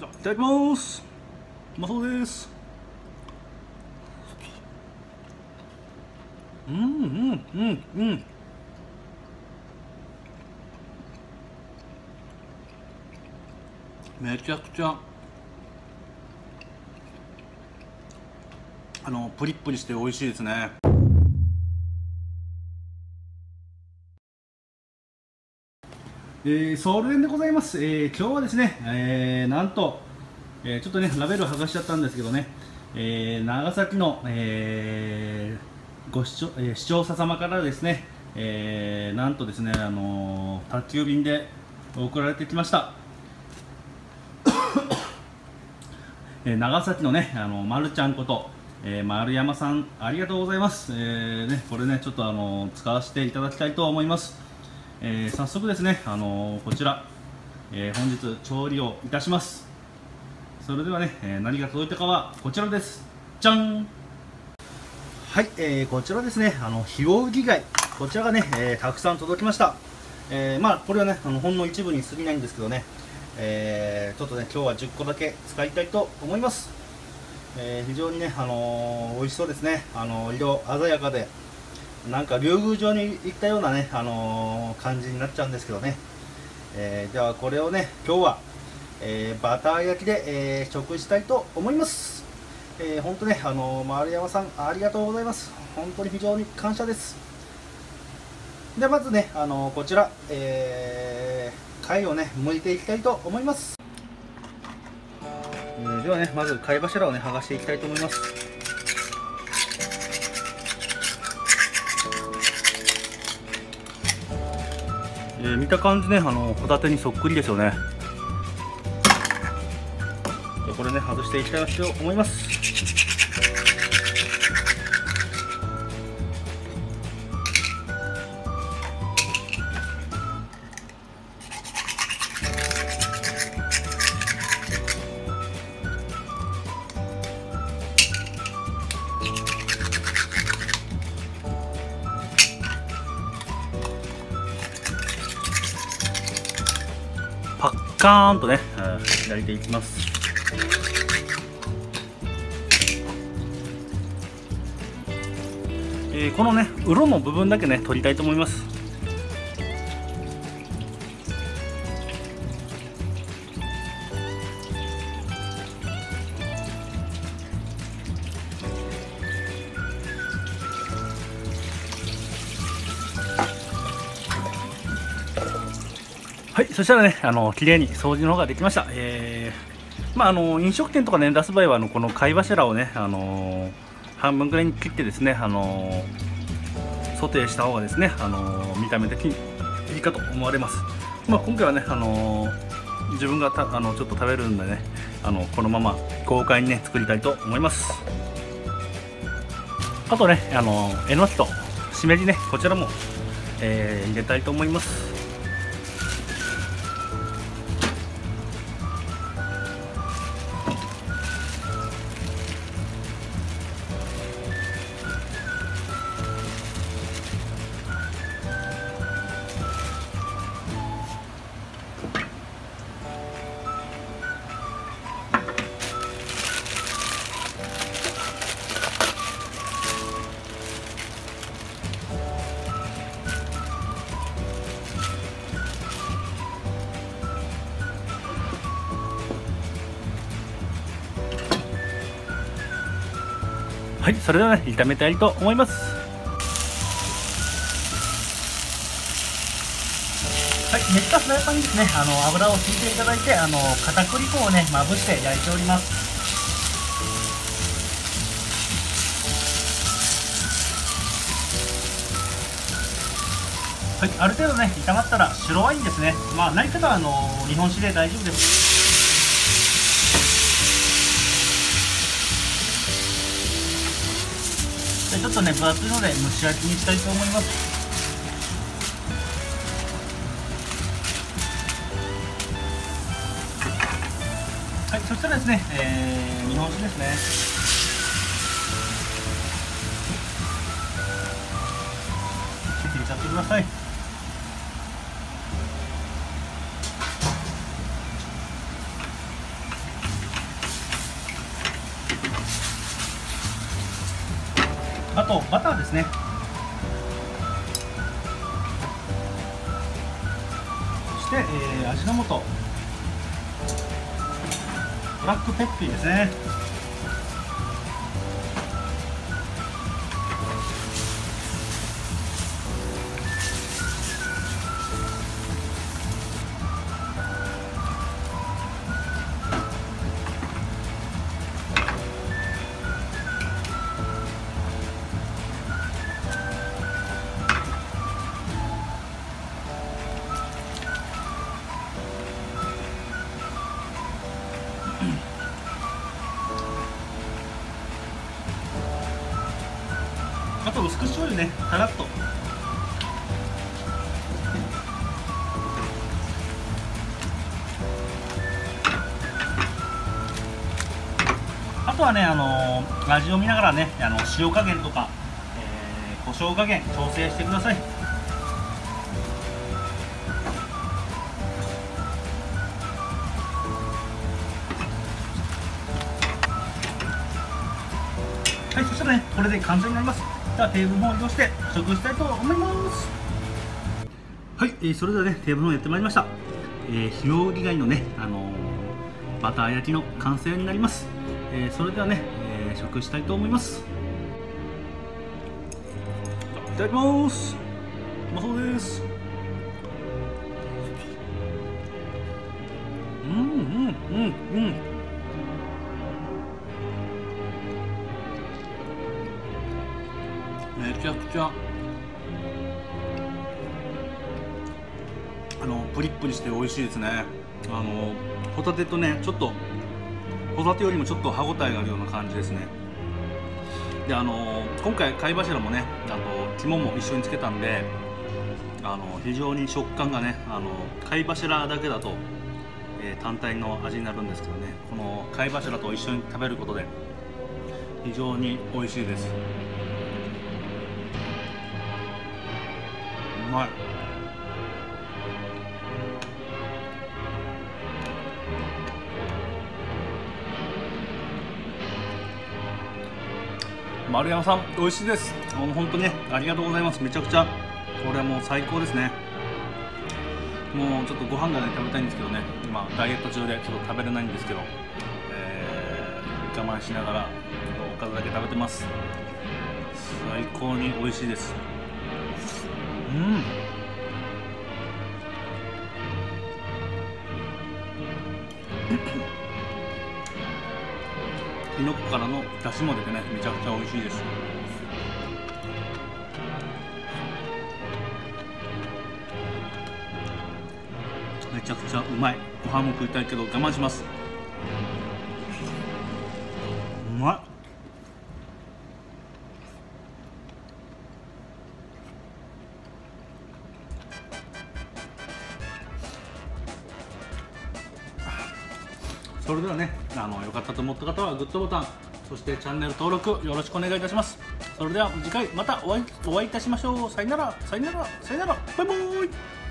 ただきます。うまそうです。めちゃくちゃプリップリして美味しいですね。ソウルエンでございます。今日はですね、なんと、ちょっとねラベル剥がしちゃったんですけどね、長崎の、視聴者様からですね、なんとですね、宅急便で送られてきました。長崎のね、まるちゃんこと、丸山さん、ありがとうございます。これね、ちょっと使わせていただきたいと思います。早速ですね、こちら、本日調理をいたします。それではね、何が届いたかはこちらです。じゃん。はい、こちらですね、ヒオウギ貝、こちらがね、たくさん届きました。これはね、ほんの一部に過ぎないんですけどね、ちょっとね、今日は10個だけ使いたいと思います。非常にね、美味しそうですね。色鮮やかで、なんか竜宮城に行ったようなね、感じになっちゃうんですけどね。ではこれをね、今日は、バター焼きで、食したいと思います。本当ね、丸山さんありがとうございます。本当に非常に感謝です。ではまずね、こちら、貝をね剥いていきたいと思います。ではね、まず貝柱をね剥がしていきたいと思います。見た感じね、ホタテにそっくりですよね。これね外していきたいと思います。パッカーンとね、焼いていきます。このね、鱗の部分だけね、取りたいと思います。はい、そしたらね、綺麗に掃除の方ができました。飲食店とかね、出す場合は、この貝柱をね、半分ぐらいに切ってですね、ソテーした方がですね、見た目的にいいかと思われます。今回はね、自分がちょっと食べるんでね、このまま豪快にね、作りたいと思います。あとね、えのきとしめじね、こちらも、入れたいと思います。はい、それではね、炒めたいと思います。はい、熱したフライパンにですね、油を引いていただいて、片栗粉をね、まぶして焼いております。はい、ある程度ね、炒まったら白ワインですね。ない方は日本酒で大丈夫です。ちょっとね、分厚いので蒸し焼きにしたいと思います。はい、そしたらですね、日本酒ですね。入れちゃってください。 とバターですね。そして、味の素、ブラックペッパーですね。あと薄口醤油ね、たらっと。あとはね、味を見ながらね、塩加減とか、胡椒加減調整してください。はい、そしたらね、これで完成になります。ではテーブルの方を移動して試食したいと思います。はい、それではね、テーブルの方やってまいりました。ひようり貝のね、バター焼きの完成になります。それではね、食したいと思います。いただきます。うまそうです。めちゃくちゃプリップリして美味しいですね。ホタテとね、ちょっとホタテよりもちょっと歯ごたえがあるような感じですね。で今回貝柱もね、肝も一緒につけたんで、非常に食感がね、貝柱だけだと、単体の味になるんですけどね、この貝柱と一緒に食べることで非常に美味しいです。うまい。丸山さん、美味しいです。本当にね、ありがとうございます。めちゃくちゃこれはもう最高ですね。もうちょっとご飯がね食べたいんですけどね、今ダイエット中でちょっと食べれないんですけど、我慢しながらおかずだけ食べてます。最高に美味しいです。きのこからの出汁も出てね、めちゃくちゃ美味しいです。めちゃくちゃうまい。ご飯も食いたいけど我慢します。うまい。それではね、良かったと思った方はグッドボタン、そしてチャンネル登録よろしくお願いいたします。それでは次回またお会いいたしましょう。さよなら、さよなら、さよなら、バイバーイ。